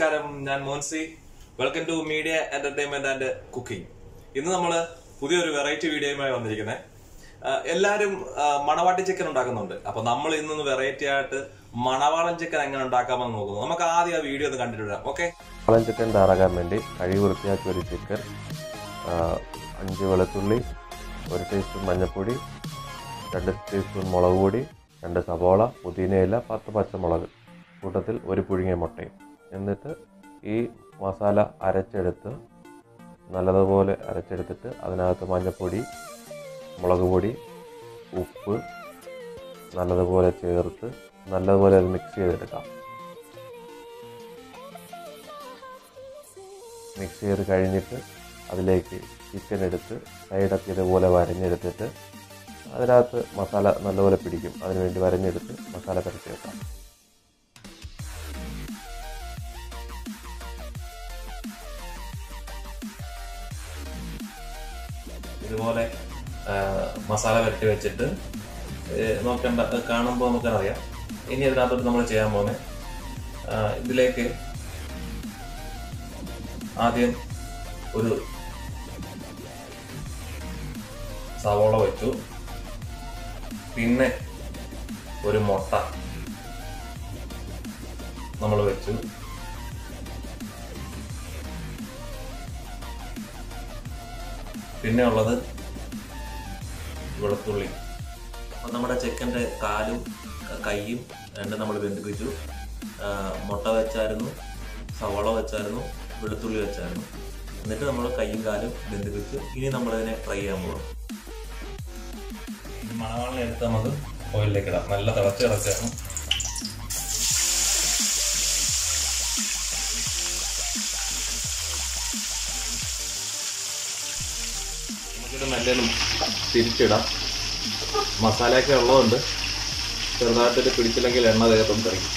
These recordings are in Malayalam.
നമസ്കാരം, ഞാൻ Moncy. Welcome to media entertainment and cooking. ഇന്ന് നമ്മള് പുതിയൊരു വെറൈറ്റി വീഡിയോയുമായി വന്നിരിക്കുന്നത്. എല്ലാരും മണവാട്ടി ചിക്കൻ ഉണ്ടാക്കുന്നുണ്ട്. അപ്പൊ നമ്മൾ ഇന്നൊന്ന് വെറൈറ്റി ആയിട്ട് മണവാളൻ ചിക്കൻ എങ്ങനെ ഉണ്ടാക്കാമെന്ന് നോക്കുന്നു. നമുക്ക് ആദ്യം ആ വീഡിയോ ഒന്ന് കണ്ടിട്ട് വരാം. ഓക്കെ, മണവാളൻ ചിക്കൻ തയ്യാറാക്കാൻ വേണ്ടി കഴുകി വൃത്തിയാക്കിയ ഒരു ചിക്കൻ, 5 വെളുത്തുള്ളി, 1 ടീസ്പൂൺ മഞ്ഞൾപ്പൊടി, 2 ടീസ്പൂൺ മുളക് പൊടി, 2 സവോള, പുതിനയില, 10 പച്ചമുളക്, കൂട്ടത്തിൽ 1 പുഴുങ്ങിയ മുട്ടയും. എന്നിട്ട് ഈ മസാല അരച്ചെടുത്ത് നല്ലതുപോലെ അരച്ചെടുത്തിട്ട് അതിനകത്ത് മഞ്ഞൾപ്പൊടി, മുളക് പൊടി, ഉപ്പ് നല്ലതുപോലെ ചേർത്ത് നല്ലതുപോലെ അത് മിക്സ് ചെയ്തെടുക്കാം. മിക്സ് ചെയ്ത് കഴിഞ്ഞിട്ട് അതിലേക്ക് ചിക്കൻ എടുത്ത് സൈഡൊക്കെ ഇതുപോലെ വരഞ്ഞെടുത്തിട്ട് അതിനകത്ത് മസാല നല്ലപോലെ പിടിക്കും. അതിനുവേണ്ടി വരഞ്ഞെടുത്ത് മസാല പരത്തി വെക്കാം. ഇതുപോലെ മസാല വരട്ടി വെച്ചിട്ട് നോക്കണ്ട, കാണുമ്പോൾ നമുക്കറിയാം. ഇനി ഇതിനകത്തോട്ട് നമ്മൾ ചെയ്യാൻ പോകുന്നത്, ഇതിലേക്ക് ആദ്യം ഒരു സവോള വെച്ചു, പിന്നെ ഒരു മുട്ട നമ്മൾ വെച്ചു, പിന്നെ ഉള്ളത് വെളുത്തുള്ളി. അപ്പം നമ്മുടെ ചിക്കൻ്റെ കാലും കൈയും രണ്ടും നമ്മൾ ബന്ധിപ്പിച്ചു. മുട്ട വെച്ചായിരുന്നു, സവോള വെച്ചായിരുന്നു, വെളുത്തുള്ളി വെച്ചായിരുന്നു. എന്നിട്ട് നമ്മൾ കൈയും കാലും ബന്ധിപ്പിച്ചു. ഇനി നമ്മളിതിനെ ഫ്രൈ ചെയ്യാൻ പോകും. മണവാളിനെ എടുത്ത് നമുക്ക് ഓയിലിലേക്ക് ഇടാം. നല്ല തിളച്ച് കിടക്കുകയാണ്. നമുക്കിത് നല്ലൊന്നും തിരിച്ചിടാം. മസാലയൊക്കെ ഉള്ളതുകൊണ്ട് ചെറുതായിട്ടൊരു പിടിച്ചില്ലെങ്കിൽ എണ്ണ ദേഹത്തും തെറിക്കും.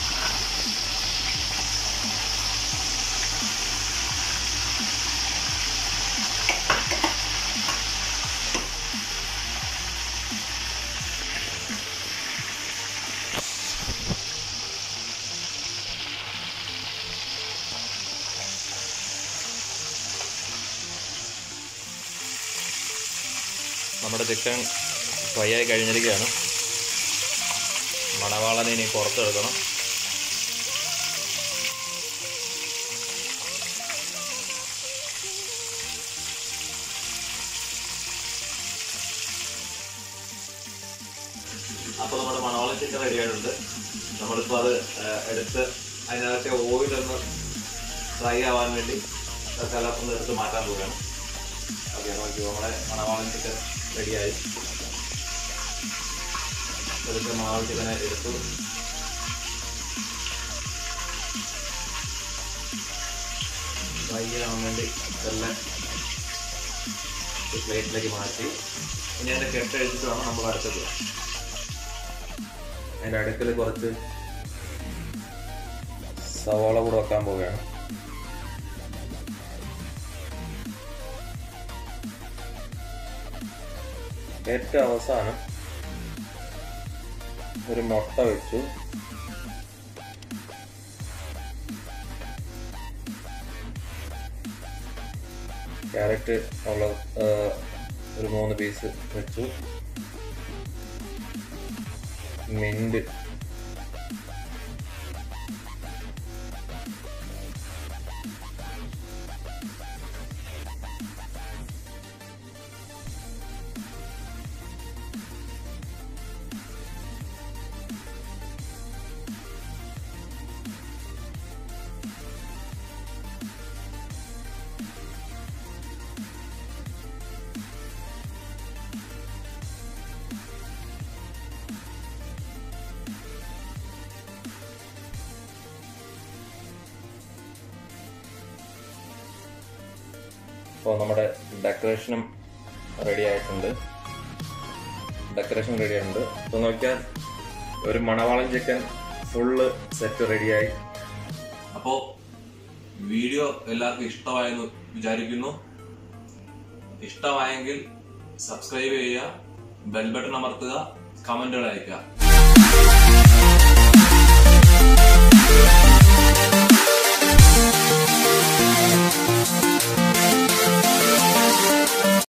നമ്മുടെ ചിക്കൻ ഫ്രൈ ആയി കഴിഞ്ഞിരിക്കുകയാണ്. മണവാളനെ ഇനി പുറത്തെടുക്കണം. അപ്പോൾ നമ്മുടെ മണവാളൻ ചിക്കൻ റെഡി ആയിട്ടുണ്ട്. നമ്മളിപ്പോൾ അത് എടുത്ത് അതിനകത്തെ ഓയിലൊന്ന് ഫ്രൈ ആവാൻ വേണ്ടി ഒന്ന് എടുത്ത് മാറ്റാൻ പോവുകയാണ്. ഓക്കെ, നോക്കി നമ്മുടെ മണവാളൻ ചിക്കൻ റെഡിയായി. എടുത്ത് മണവാളൻ ചിക്കനെ എടുത്തു. ഫ്രൈ ചെയ്യാൻ വേണ്ടി ഇതെല്ലാം പ്ലേറ്റിലേക്ക് മാറ്റി ഇനി അതിൻ്റെ കെട്ടഴിച്ചിട്ട് വേണം നമ്മൾ അടുത്തത്. അതിൻ്റെ അടുക്കൽ കുറച്ച് സവോള കൂടെ വെക്കാൻ പോവുകയാണ്. ഏറ്റവും അവസാനം ഒരു മുട്ട വെച്ചു. ക്യാരറ്റ് ഉള്ള ഒരു 3 പീസ് വെച്ചു. മിന്റ്, അപ്പോൾ നമ്മുടെ ഡെക്കറേഷൻ റെഡി ആയിട്ടുണ്ട്. അപ്പോൾ നോക്കിയാൽ ഒരു മണവാളൻ ചിക്കൻ ഫുള്ള് സെറ്റ് റെഡിയായി. അപ്പോൾ വീഡിയോ എല്ലാവർക്കും ഇഷ്ടമായെന്ന് വിചാരിക്കുന്നു. ഇഷ്ടമായെങ്കിൽ സബ്സ്ക്രൈബ് ചെയ്യുക, ബെൽ ബട്ടൺ അമർത്തുക, കമന്റുകൾ അയക്കുക.